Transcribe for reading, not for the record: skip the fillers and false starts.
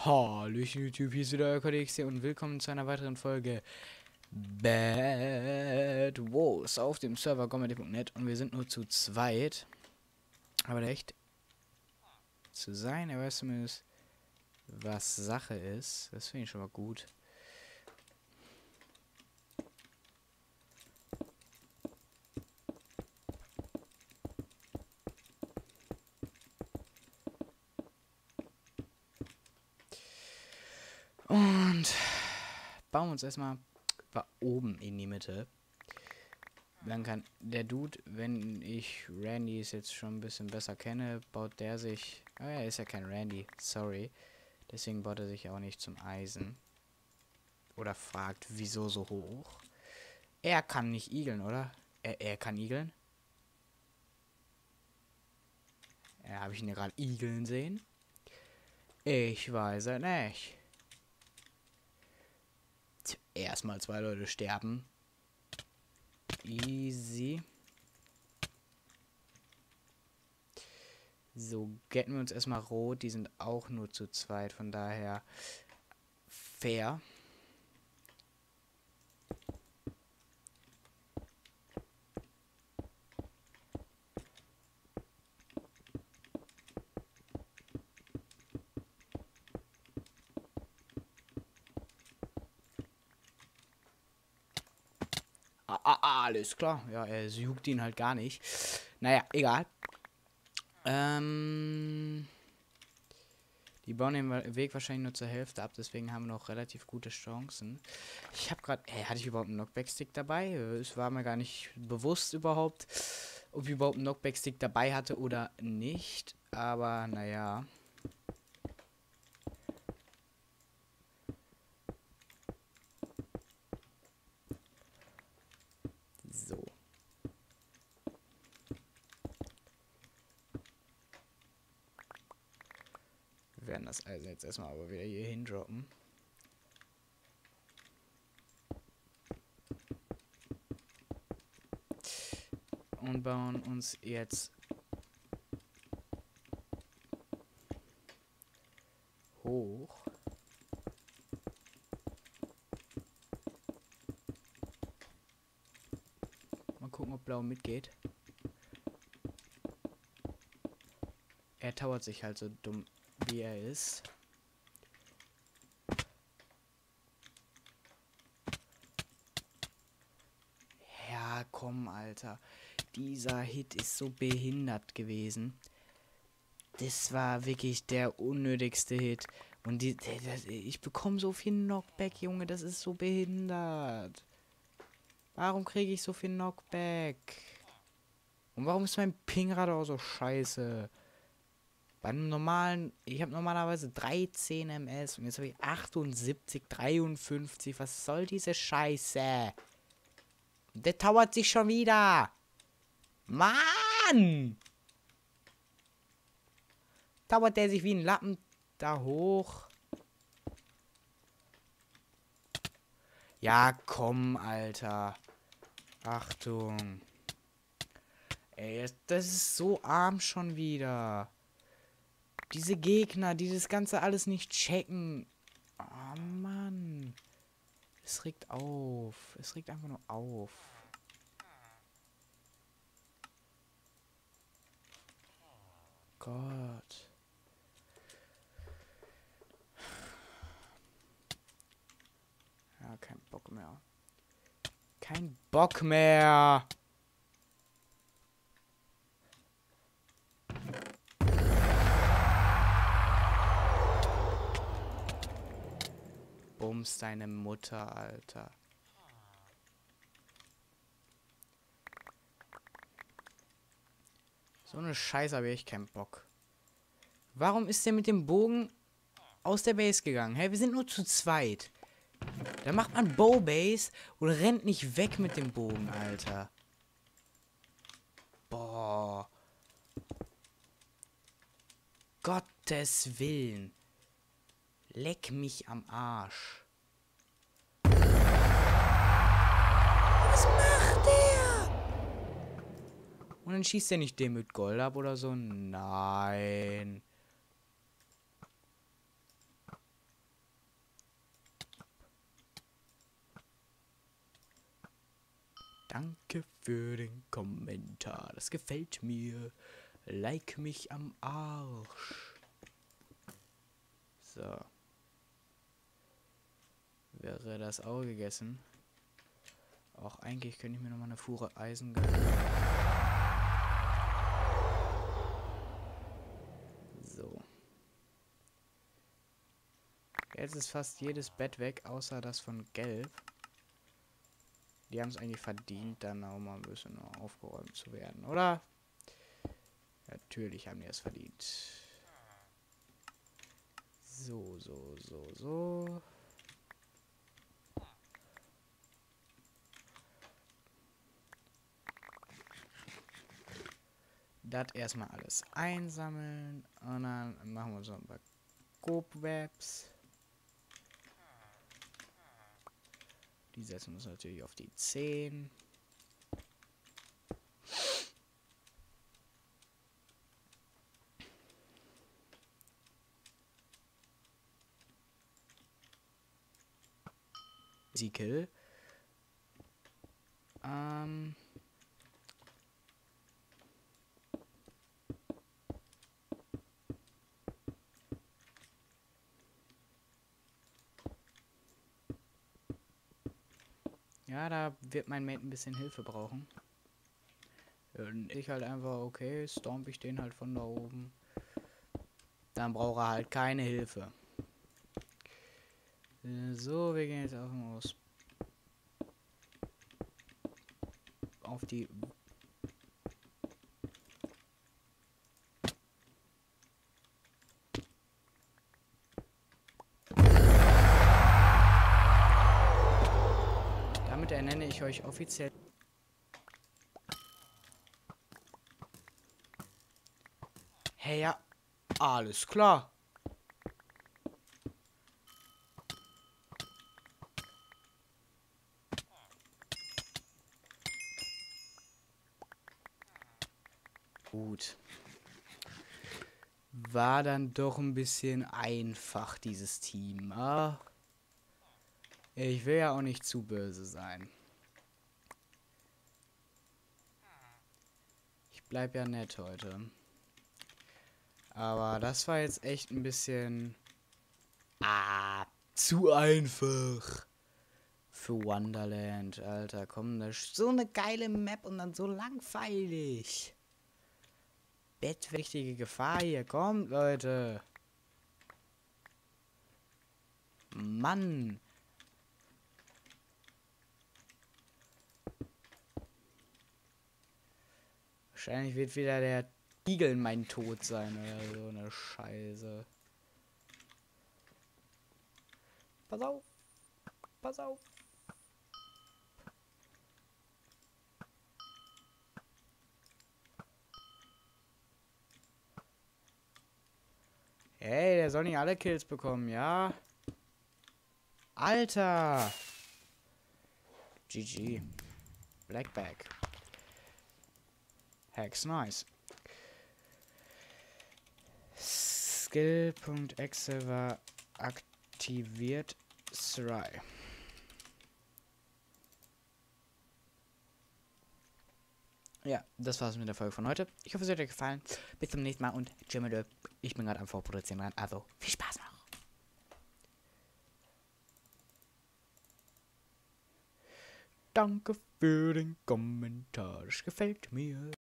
Hallöchen YouTube, hier ist wieder euer Kodex hier und willkommen zu einer weiteren Folge Bad Wars auf dem Server comedy.net und wir sind nur zu zweit. Aber echt zu sein, er weiß zumindest, was Sache ist. Das finde ich schon mal gut. Und bauen uns erstmal oben in die Mitte. Dann kann der Dude, wenn ich Randys jetzt schon ein bisschen besser kenne, baut der sich... Oh ja, er ist ja kein Randy, sorry. Deswegen baut er sich auch nicht zum Eisen. Oder fragt, wieso so hoch? Er kann nicht igeln, oder? Er kann igeln? Ja, habe ich ihn gerade igeln sehen? Ich weiß es nicht. Erstmal 2 Leute sterben. Easy. So, getten wir uns erstmal rot. Die sind auch nur zu zweit, von daher fair. Alles klar. Ja, er juckt ihn halt gar nicht. Naja, egal. Die bauen den Weg wahrscheinlich nur zur Hälfte ab, deswegen haben wir noch relativ gute Chancen. Ich habe gerade... hatte ich überhaupt einen Knockback-Stick dabei? Es war mir gar nicht bewusst überhaupt, ob ich überhaupt einen Knockback-Stick dabei hatte oder nicht. Aber, naja... So. Wir werden das Eisen jetzt erstmal aber wieder hier hindroppen. Und bauen uns jetzt hoch. Mal gucken, ob Blau mitgeht. Er tauert sich halt so dumm, wie er ist. Ja, komm, Alter. Dieser Hit ist so behindert gewesen. Das war wirklich der unnötigste Hit. Und ich bekomme so viel Knockback, Junge. Das ist so behindert. Warum kriege ich so viel Knockback? Und warum ist mein Pingrad auch so scheiße? Bei einem normalen... Ich habe normalerweise 13 MS. Und jetzt habe ich 78, 53. Was soll diese Scheiße? Der towert sich schon wieder. Mann! Towert der sich wie ein Lappen da hoch. Ja, komm, Alter. Achtung. Ey, das ist so arm schon wieder. Diese Gegner, die das Ganze alles nicht checken. Oh, Mann. Es regt auf. Es regt einfach nur auf. Gott. Ja, kein Bock mehr. Kein Bock mehr. Bums deine Mutter, Alter. So eine Scheiße habe ich echt keinen Bock. Warum ist der mit dem Bogen aus der Base gegangen? Hey, wir sind nur zu zweit. Da macht man Bow-Base und rennt nicht weg mit dem Bogen, Alter. Boah. Gottes Willen. Leck mich am Arsch. Was macht der? Und dann schießt er nicht den mit Gold ab oder so? Nein. Danke für den Kommentar. Das gefällt mir. Like mich am Arsch. So. Wäre das auch gegessen. Auch eigentlich könnte ich mir nochmal eine Fuhre Eisen gönnen. So. Jetzt ist fast jedes Bett weg, außer das von Gelb. Die haben es eigentlich verdient, dann auch mal ein bisschen aufgeräumt zu werden, oder? Natürlich haben die es verdient. So. Das erstmal alles einsammeln. Und dann machen wir so ein paar Cobwebs. Die setzen wir uns natürlich auf die 10. Siekel. Ja, da wird mein Mate ein bisschen Hilfe brauchen. Und ich halt einfach, okay, stomp ich den halt von da oben. Dann braucht er halt keine Hilfe. So, wir gehen jetzt auch mal auf die... Damit ernenne ich euch offiziell... Hey, ja, alles klar. Gut. War dann doch ein bisschen einfach, dieses Team. Ah, ich will ja auch nicht zu böse sein. Ich bleib ja nett heute. Aber das war jetzt echt ein bisschen... zu einfach. Für Wonderland, Alter. Komm, das ist so eine geile Map und dann so langweilig. Bettwichtige Gefahr hier. Kommt, Leute. Mann. Wahrscheinlich wird wieder der Igel mein Tod sein oder so eine Scheiße. Pass auf. Pass auf. Hey, der soll nicht alle Kills bekommen, ja? Alter! GG. Blackback. Hacks nice. Skill.exe war aktiviert. 3. Ja, das war's mit der Folge von heute. Ich hoffe, es hat euch gefallen. Bis zum nächsten Mal und tschüss. Ich bin gerade am Vorproduzieren dran. Also, viel Spaß noch. Danke für den Kommentar. Das gefällt mir.